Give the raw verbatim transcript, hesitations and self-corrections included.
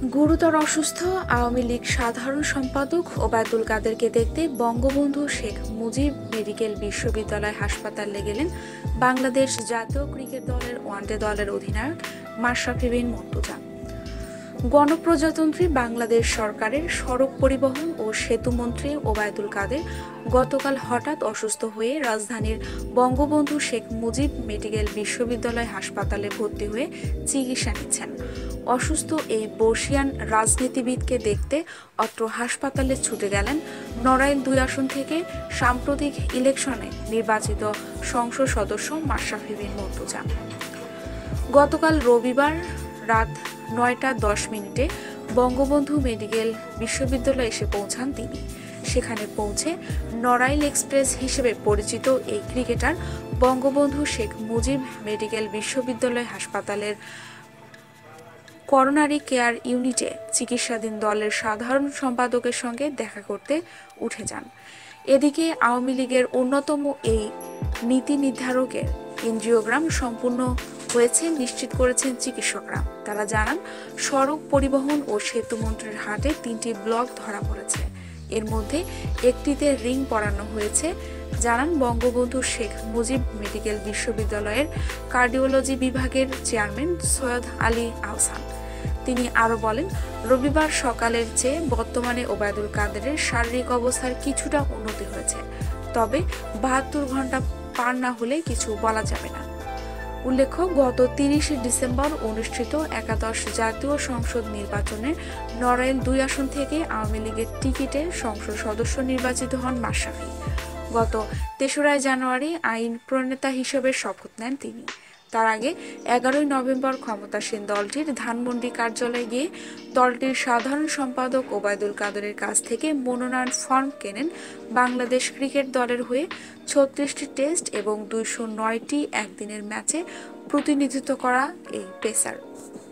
গুরুতর অসুস্থ আওয়ামী লীগ সাধারণ সম্পাদক ওবায়দুল কাদেরকে দেখতে বঙ্গবন্ধু শেখ মুজিব মেডিকেল বিশ্ববিদ্যালয় হাসপাতালে গেলেন বাংলাদেশ জাতীয় ক্রিকেট দলের ওয়ানডে দলের অধিনায়ক মাশরাফি বিন মুর্তজা। গণপ্রজাতন্ত্রী বাংলাদেশ সরকারের সড়ক পরিবহন ও সেতু মন্ত্রী ওবায়দুল কাদের গতকাল হঠাৎ অসুস্থ হয়ে রাজধানীর বঙ্গবন্ধু শেখ মুজিব মেডিকেল বিশ্ববিদ্যালয় হাসপাতালে ভর্তি হয়ে চিকিৎসা নিচ্ছেন। অসুস্থ এই বর্ষিয়ান রাজনীতিবিদকে দেখতে অত্র হাসপাতালে ছুটে গেলেন নড়াইল দুই আসন থেকে সাম্প্রতিক ইলেকশনে নির্বাচিত সংসদ সদস্য মাশরাফি বিন মুর্তজা। গতকাল রবিবার রাত নয়টা দশ মিনিটে বঙ্গবন্ধু মেডিকেল বিশ্ববিদ্যালয়ে এসে পৌঁছান তিনি। সেখানে পৌঁছে নড়াইল এক্সপ্রেস হিসেবে পরিচিত এই ক্রিকেটার বঙ্গবন্ধু শেখ মুজিব মেডিকেল বিশ্ববিদ্যালয় হাসপাতালের করোনারি কেয়ার ইউনিটে চিকিৎসাধীন দলের সাধারণ সম্পাদকের সঙ্গে দেখা করতে উঠে যান। এদিকে আওয়ামী লীগের অন্যতম এই নীতি নির্ধারকের এনজিওগ্রাম সম্পূর্ণ হয়েছে নিশ্চিত করেছেন চিকিৎসকরা। তারা জানান, সড়ক পরিবহন ও সেতু মন্ত্রীর হাটে তিনটি ব্লক ধরা পড়েছে, এর মধ্যে একটিতে রিং পরানো হয়েছে। জানান বঙ্গবন্ধু শেখ মুজিব মেডিকেল বিশ্ববিদ্যালয়ের কার্ডিওলজি বিভাগের চেয়ারম্যান সৈয়দ আলী আহসান। তিনি আরও বলেন, রবিবার সকালের চেয়ে বর্তমানে ওবায়দুল কাদেরের শারীরিক অবস্থার কিছুটা উন্নতি হয়েছে, তবে বাহাত্তর ঘন্টা পার না হলে কিছু বলা যাবে না। উল্লেখ্য, গত তিরিশে ডিসেম্বর অনুষ্ঠিত একাদশ জাতীয় সংসদ নির্বাচনে নড়াইল দুই আসন থেকে আওয়ামী লীগের টিকিটে সংসদ সদস্য নির্বাচিত হন মাশরাফি। গত তেসরা জানুয়ারি আইন প্রণেতা হিসেবে শপথ নেন তিনি। তার আগে এগারোই নভেম্বর ক্ষমতাসীন দলটির ধানমন্ডি কার্যালয়ে গিয়ে দলটির সাধারণ সম্পাদক ওবায়দুল কাদেরের কাছ থেকে মনোনয়ন ফর্ম কেনেন বাংলাদেশ ক্রিকেট দলের হয়ে ছত্রিশটি টেস্ট এবং দুইশো নয়টি একদিনের ম্যাচে প্রতিনিধিত্ব করা এই পেসার।